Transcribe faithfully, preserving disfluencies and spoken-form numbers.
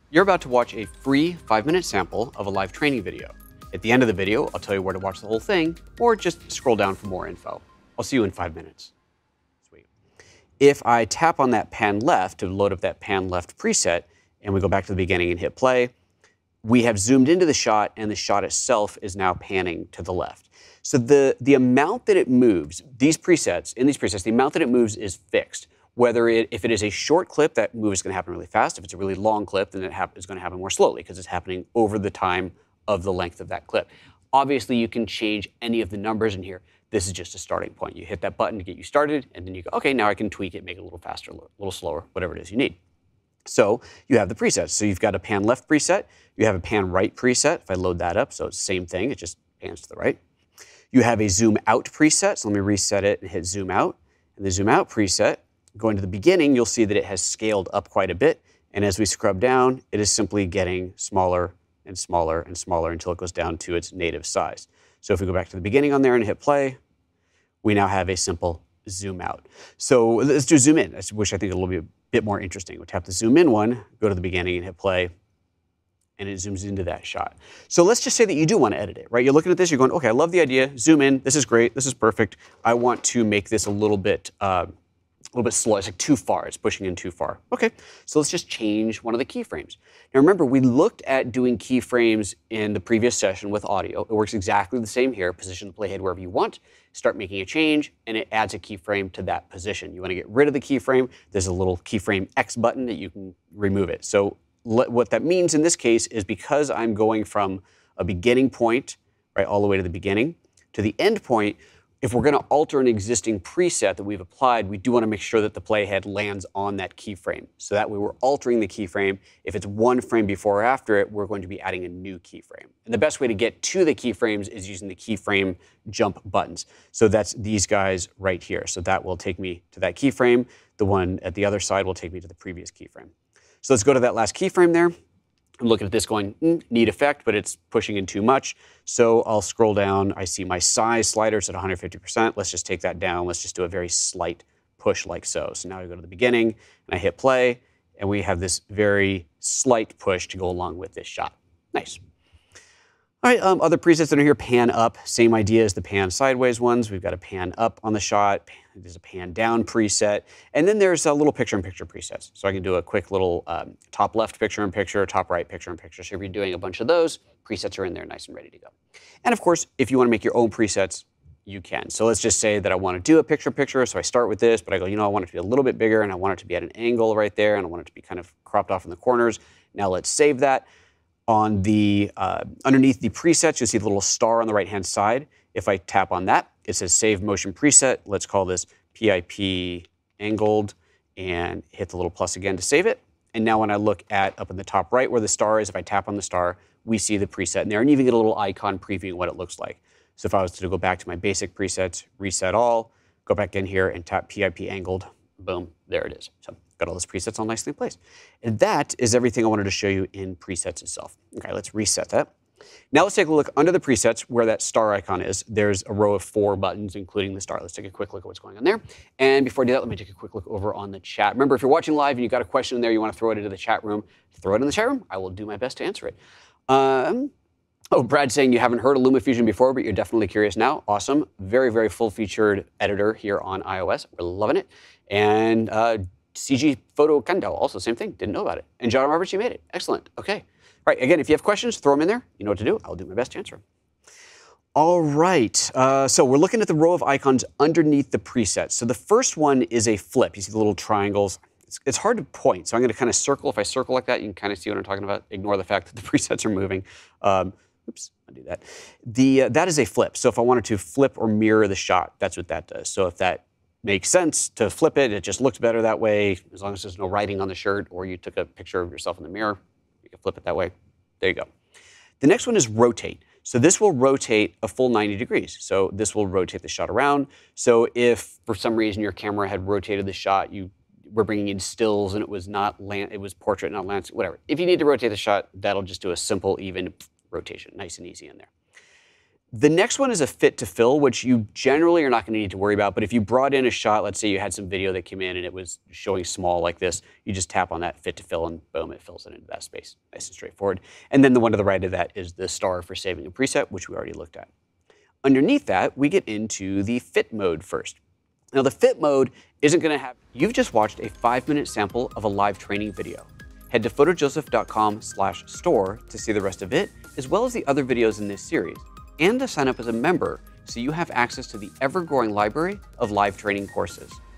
You're about to watch a free five minute sample of a live training video. At the end of the video, I'll tell you where to watch the whole thing, or just scroll down for more info. I'll see you in five minutes. Sweet. If I tap on that pan left to load up that pan left preset, and we go back to the beginning and hit play, we have zoomed into the shot, and the shot itself is now panning to the left. So the, the amount that it moves, these presets, in these presets, the amount that it moves is fixed. Whether it, if it is a short clip, that move is going to happen really fast. If it's a really long clip, then it is going to happen more slowly because it's happening over the time of the length of that clip. Obviously, you can change any of the numbers in here. This is just a starting point. You hit that button to get you started, and then you go, okay, now I can tweak it, make it a little faster, a little slower, whatever it is you need. So you have the presets. So you've got a pan left preset. You have a pan right preset. If I load that up, so it's the same thing. It just pans to the right. You have a zoom out preset. So let me reset it and hit zoom out. And the zoom out preset, going to the beginning, you'll see that it has scaled up quite a bit. And as we scrub down, it is simply getting smaller and smaller and smaller until it goes down to its native size. So if we go back to the beginning on there and hit play, we now have a simple zoom out. So let's do zoom in, which I think will be a bit more interesting. We'll tap the zoom in one, go to the beginning and hit play, and it zooms into that shot. So let's just say that you do want to edit it, right? You're looking at this, you're going, okay, I love the idea, zoom in, this is great, this is perfect. I want to make this a little bit, uh, a little bit slow. It's like too far, it's pushing in too far. Okay, so let's just change one of the keyframes. Now remember, we looked at doing keyframes in the previous session with audio. It works exactly the same here. Position the playhead wherever you want, start making a change, and it adds a keyframe to that position. You want to get rid of the keyframe, there's a little keyframe X button that you can remove it. So what that means in this case is because I'm going from a beginning point, right, all the way to the beginning, to the end point, if we're going to alter an existing preset that we've applied, we do want to make sure that the playhead lands on that keyframe. So that way we're altering the keyframe. If it's one frame before or after it, we're going to be adding a new keyframe. And the best way to get to the keyframes is using the keyframe jump buttons. So that's these guys right here. So that will take me to that keyframe. The one at the other side will take me to the previous keyframe. So let's go to that last keyframe there. I'm looking at this going, mm, neat effect, but it's pushing in too much. So I'll scroll down. I see my size sliders at one hundred fifty percent. Let's just take that down. Let's just do a very slight push like so. So now I go to the beginning, and I hit play, and we have this very slight push to go along with this shot. Nice. All right, um, other presets that are here, pan up. Same idea as the pan sideways ones. We've got a pan up on the shot. There's a pan down preset. And then there's a little picture-in-picture presets. So I can do a quick little um, top left picture-in-picture, top right picture-in-picture. So if you're doing a bunch of those, presets are in there nice and ready to go. And of course, if you want to make your own presets, you can. So let's just say that I want to do a picture-in-picture. So I start with this, but I go, you know, I want it to be a little bit bigger, and I want it to be at an angle right there, and I want it to be kind of cropped off in the corners. Now let's save that. On the, uh, underneath the presets, you'll see the little star on the right-hand side. If I tap on that, it says Save Motion Preset. Let's call this P I P Angled, and hit the little plus again to save it. And now when I look at up in the top right where the star is, if I tap on the star, we see the preset in there, and even get a little icon previewing what it looks like. So if I was to go back to my basic presets, reset all, go back in here and tap P I P Angled, boom, there it is. So got all those presets all nicely in place. And that is everything I wanted to show you in presets itself. Okay, let's reset that. Now let's take a look under the presets where that star icon is. There's a row of four buttons, including the star. Let's take a quick look at what's going on there. And before I do that, let me take a quick look over on the chat. Remember, if you're watching live and you've got a question in there, you want to throw it into the chat room, throw it in the chat room. I will do my best to answer it. Um, oh, Brad's saying you haven't heard of LumaFusion before, but you're definitely curious now. Awesome. Very, very full-featured editor here on iOS. We're loving it. And uh, C G Photo Kando, also same thing, didn't know about it. And John Roberts, you made it. Excellent. Okay. All right, again, if you have questions, throw them in there. You know what to do. I'll do my best to answer them. All right, uh, so we're looking at the row of icons underneath the presets. So the first one is a flip. You see the little triangles. It's, it's hard to point, so I'm going to kind of circle. If I circle like that, you can kind of see what I'm talking about. Ignore the fact that the presets are moving. Um, oops, undo that. The, uh, that is a flip. So if I wanted to flip or mirror the shot, that's what that does. So if that makes sense to flip it, it just looks better that way, as long as there's no writing on the shirt, or you took a picture of yourself in the mirror, you can flip it that way. There you go. The next one is rotate. So this will rotate a full ninety degrees. So this will rotate the shot around. So if for some reason your camera had rotated the shot, you were bringing in stills and it was not land, it was portrait, not landscape, whatever. If you need to rotate the shot, that'll just do a simple, even rotation, nice and easy in there. The next one is a fit to fill, which you generally are not going to need to worry about. But if you brought in a shot, let's say you had some video that came in and it was showing small like this, you just tap on that fit to fill and boom, it fills it into that space. Nice and straightforward. And then the one to the right of that is the star for saving a preset, which we already looked at. Underneath that, we get into the fit mode first. Now the fit mode isn't going to have, you've just watched a five minute sample of a live training video. Head to photojoseph dot com slash store to see the rest of it, as well as the other videos in this series, and to sign up as a member so you have access to the ever-growing library of live training courses.